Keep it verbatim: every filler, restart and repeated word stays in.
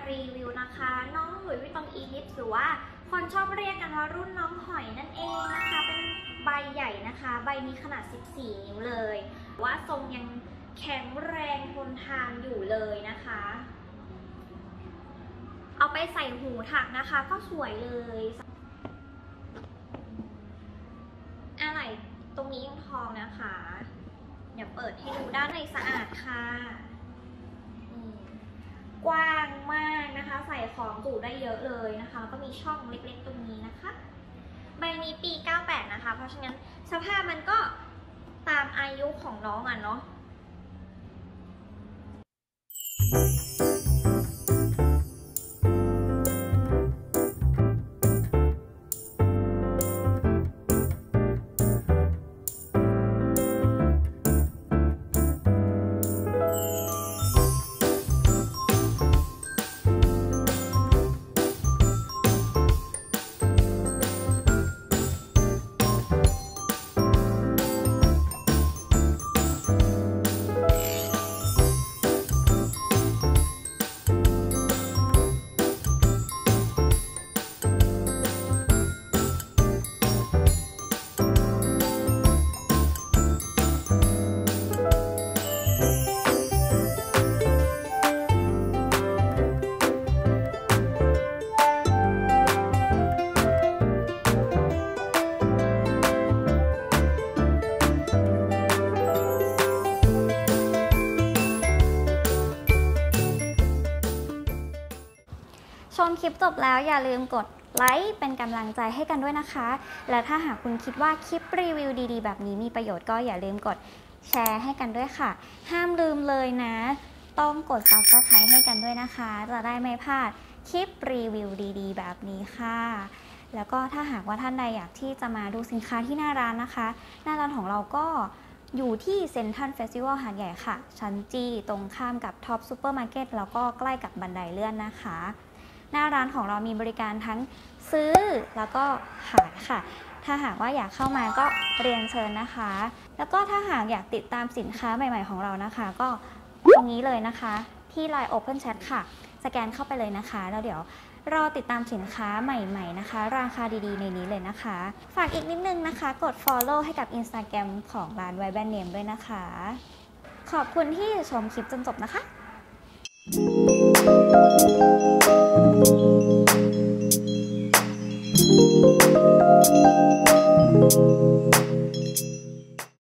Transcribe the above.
รีวิวนะคะน้องหลุยส์วิตตองอีลิปหรือว่าคนชอบเรียกกันว่ารุ่นน้องหอยนั่นเองนะคะเป็นใบใหญ่นะคะใบนี้ขนาดสิบสี่นิ้วเลยว่าทรงยังแข็งแรงทนทานอยู่เลยนะคะเอาไปใส่หูถักนะคะก็สวยเลยอะไรตรงนี้ยังทองนะคะเดี๋ยวเปิดให้ดูด้านในสะอาดค่ะกว้างมากนะคะใส่ของจุได้เยอะเลยนะคะแล้วก็มีช่องเล็กๆตรงนี้นะคะใบนี้ปีเก้าแปดนะคะเพราะฉะนั้นสภาพมันก็ตามอายุของน้องอ่ะเนาะชมคลิปจบแล้วอย่าลืมกดไลค์เป็นกำลังใจให้กันด้วยนะคะและถ้าหากคุณคิดว่าคลิปรีวิวดีๆแบบนี้มีประโยชน์ก็อย่าลืมกดแชร์ให้กันด้วยค่ะห้ามลืมเลยนะต้องกด ซับสไครบ์ ให้กันด้วยนะคะจะได้ไม่พลาดคลิปรีวิวดีๆแบบนี้ค่ะแล้วก็ถ้าหากว่าท่านใดอยากที่จะมาดูสินค้าที่หน้าร้านนะคะหน้าร้านของเราก็อยู่ที่เซ็นทรัลเฟสติวัลหาดใหญ่ค่ะชั้นจีตรงข้ามกับท็อปซูเปอร์มาร์เก็ตแล้วก็ใกล้กับบันไดเลื่อนนะคะหน้าร้านของเรามีบริการทั้งซื้อแล้วก็ขายค่ะถ้าหากว่าอยากเข้ามาก็เรียนเชิญนะคะแล้วก็ถ้าหากอยากติดตามสินค้าใหม่ๆของเรานะคะก็ตรงนี้เลยนะคะที่ ไลน์ Open Chat ค่ะสแกนเข้าไปเลยนะคะแล้วเดี๋ยวรอติดตามสินค้าใหม่ๆนะคะราคาดีๆในนี้เลยนะคะฝากอีกนิดนึงนะคะกด Follow ให้กับ Instagram ของร้าน ไวท์ แบรนด์ เนม ด้วยนะคะขอบคุณที่ชมคลิปจนจบนะคะ Thank you.